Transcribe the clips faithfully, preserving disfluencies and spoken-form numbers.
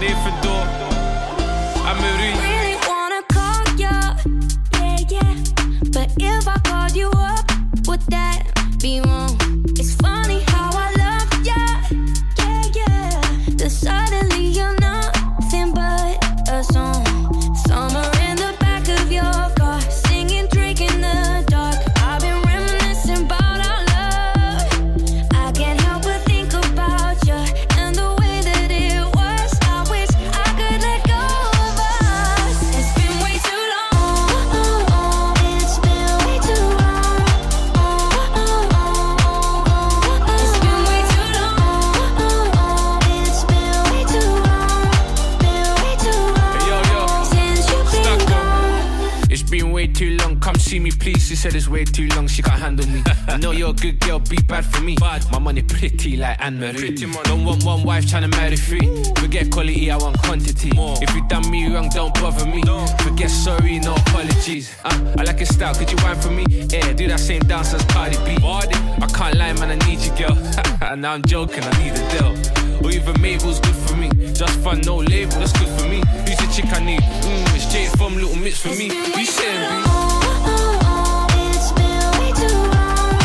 leef het door. Amelie. Really wanna call you, yeah, yeah. But if I called you up, would that be wrong? It's funny how I love you, yeah, yeah. Then suddenly you're nothing but a song. Summer in the back of your car, singing, drinking the dark. I've been reminiscing about our love. I can't help but think about you and the way that it was. I wish I could let go of us. It's been way too long. Oh, oh, oh. It's been way too long. Oh, oh, oh. It's been way too long. Oh, oh. It's been way too long. Been way too long. Hey, yo, yo. Since you've been Stuck gone. up. It's been way too long. Come see me, please. She said it's way too long. She can't handle me. I know you're a good girl. Be bad for me. My money pretty like Anne-Marie. Don't want one wife trying to marry three. Forget quality, I want quantity. If you done me wrong, don't bother me. Forget sorry, no apologies. Uh, I like your style. Could you whine for me? Yeah, do that same dance as Cardi B. I can't lie, man. I need you, girl. Now I'm joking. I need a deal. Or even Mabel's good for me. Just fun, no label. That's good for me. Who's the chick I need? Mmm, it's Jade from Little Mix for me. You saying, B? It's been way too long.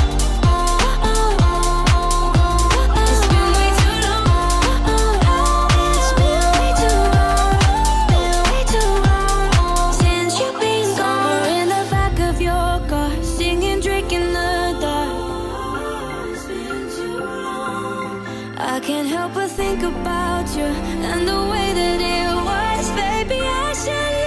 It's been way too long. It's been way too long. Been way too long since you've been gone. Somewhere in the back of your car, singing, drinking the dark. It's been too long. I can't help but think about you and the way that it was. Baby, I should